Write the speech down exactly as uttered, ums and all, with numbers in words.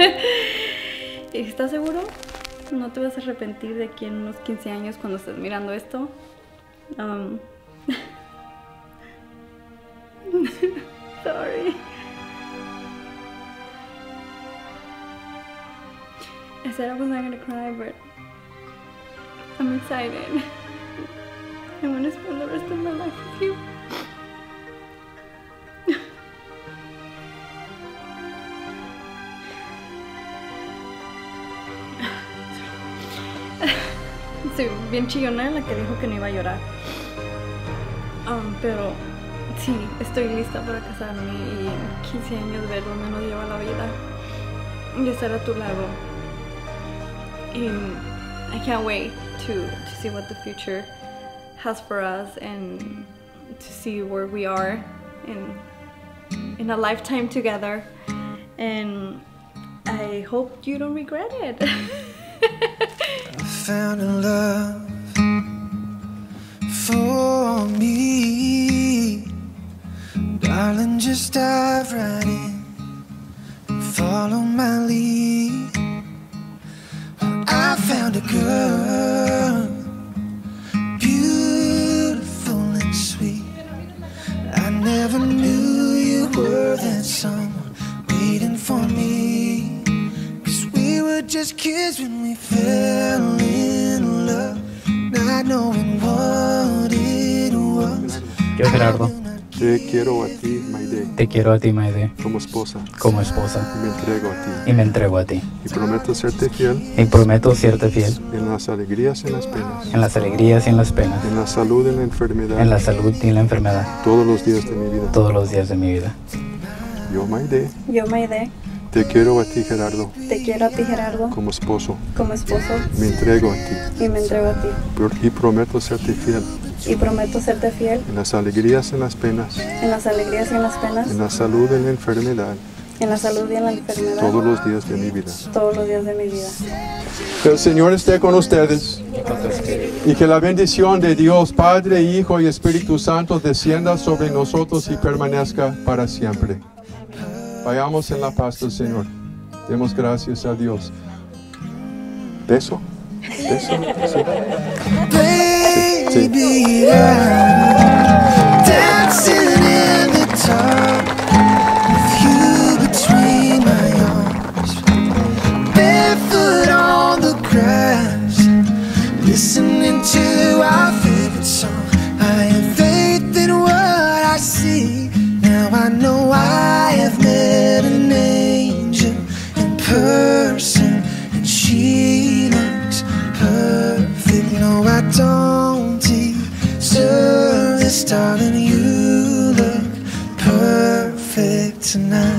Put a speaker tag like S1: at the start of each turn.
S1: ¿Estás seguro? ¿No te vas a arrepentir de aquí en unos quince años cuando estés mirando esto? Um, sorry. I said I was not gonna cry, but I'm excited. I want to spend the rest of my life with you. Sí, bien chillona la que dijo que no iba a llorar. Um, pero sí, estoy lista para casarme y en quince años ver dónde nos lleva la vida y estar a tu lado. Y I can't wait to, to see what the future has for us and to see where we are in, in a lifetime together. And I hope you don't regret it.
S2: I found a love for me, darling, just dive right in and follow my lead. I found a girl, beautiful and sweet. I never knew you were that someone waiting for me, 'cause we were just kids when we fell in love, not knowing what it was.
S3: Yo, Gerardo,
S4: Te quiero a ti, Mayde,
S3: te quiero a ti, Mayde,
S4: como esposa,
S3: como esposa,
S4: y me entrego a ti.
S3: y me entrego a ti.
S4: Y prometo serte fiel
S3: Y prometo serte fiel
S4: en las alegrías y en las penas,
S3: en las alegrías y en las penas,
S4: en la salud y en la enfermedad,
S3: en la salud y en la enfermedad,
S4: todos los días de mi vida.
S3: todos los días de mi vida.
S4: Yo, Mayde,
S1: Yo, Mayde,
S4: te quiero a ti, Gerardo,
S1: te quiero a ti, Gerardo,
S4: como esposo,
S1: como esposo,
S4: me entrego a ti.
S1: y me entrego a ti.
S4: Pro- Y prometo serte fiel
S1: Y prometo serte fiel
S4: en las alegrías y en las penas,
S1: en las alegrías y en las penas,
S4: en la salud y en la enfermedad,
S1: en la salud y en la enfermedad,
S4: todos los días de mi vida.
S1: todos los días de mi vida.
S4: Que el Señor esté con ustedes y que la bendición de Dios, Padre, Hijo y Espíritu Santo descienda sobre nosotros y permanezca para siempre. Vayamos en la paz del Señor. Demos gracias a Dios. Beso. Beso. Sí. Sí.
S2: Baby, I'm dancing in the dark with you between my arms, barefoot on the grass, listening to our favorite song. I have faith in what I see. Now I know I have met an angel in person, and she looks perfect. No, I don't deserve this, darling. You look perfect tonight.